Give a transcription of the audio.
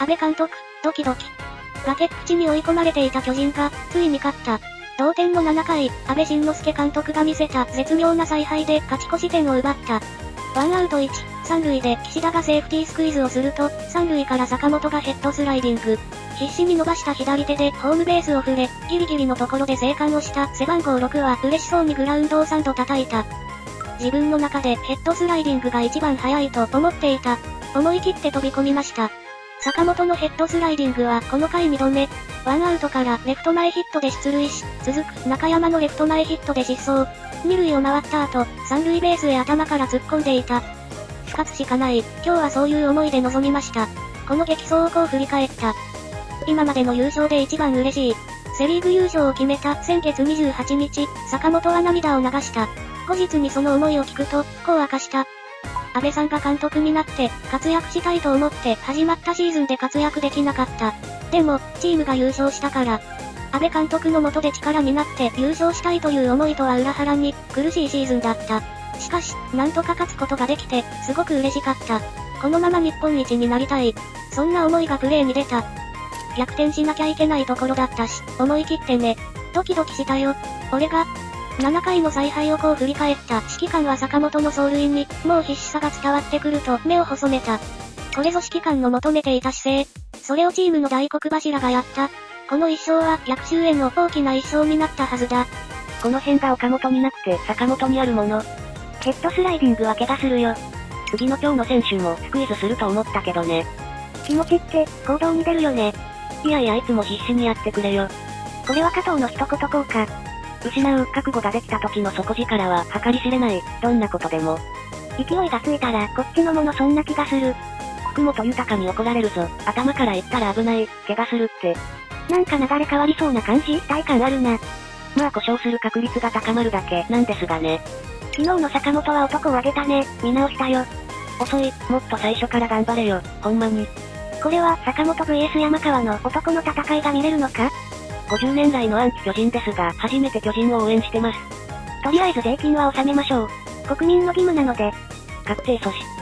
阿部監督、ドキドキ。崖っぷちに追い込まれていた巨人が、ついに勝った。同点の7回、阿部慎之助監督が見せた絶妙な采配で勝ち越し点を奪った。ワンアウト1、三塁で岸田がセーフティースクイズをすると、三塁から坂本がヘッドスライディング。必死に伸ばした左手でホームベースを触れ、ギリギリのところで生還をした背番号6は嬉しそうにグラウンドを3度叩いた。自分の中でヘッドスライディングが一番速いと思っていた。思い切って飛び込みました。坂本のヘッドスライディングはこの回2度目。ワンアウトからレフト前ヒットで出塁し、続く中山のレフト前ヒットで失走。二塁を回った後、三塁ベースへ頭から突っ込んでいた。勝つしかない。今日はそういう思いで臨みました。この激走をこう振り返った。今までの優勝で一番嬉しい。セリーグ優勝を決めた先月28日、坂本は涙を流した。後日にその思いを聞くと、こう明かした。阿部さんが監督になって活躍したいと思って始まったシーズンで活躍できなかった。でも、チームが優勝したから。阿部監督の下で力になって優勝したいという思いとは裏腹に苦しいシーズンだった。しかし、なんとか勝つことができて、すごく嬉しかった。このまま日本一になりたい。そんな思いがプレーに出た。逆転しなきゃいけないところだったし、思い切ってね。ドキドキしたよ。俺が、7回の采配をこう振り返った指揮官は坂本の走塁に、もう必死さが伝わってくると目を細めた。これぞ指揮官の求めていた姿勢。それをチームの大黒柱がやった。この一勝は逆襲への大きな一勝になったはずだ。 この辺が岡本になくて坂本にあるもの。 ヘッドスライディングは怪我するよ。 次の今日の選手もスクイズすると思ったけどね。 気持ちって行動に出るよね。 いやいやいつも必死にやってくれよ。 これは加藤の一言効果。 失う覚悟ができた時の底力は計り知れない。どんなことでも。 勢いがついたらこっちのものそんな気がする。 福本豊に怒られるぞ。頭から言ったら危ない。怪我するって。 なんか流れ変わりそうな感じ、体感あるな。 まあ故障する確率が高まるだけなんですがね。 昨日の坂本は男を上げたね。見直したよ。 遅い。もっと最初から頑張れよ。ほんまに。 これは坂本 vs 山川の男の戦いが見れるのか ？50年来のアンチ巨人ですが、初めて巨人を応援してます。 とりあえず税金は納めましょう。国民の義務なので。 確定阻止。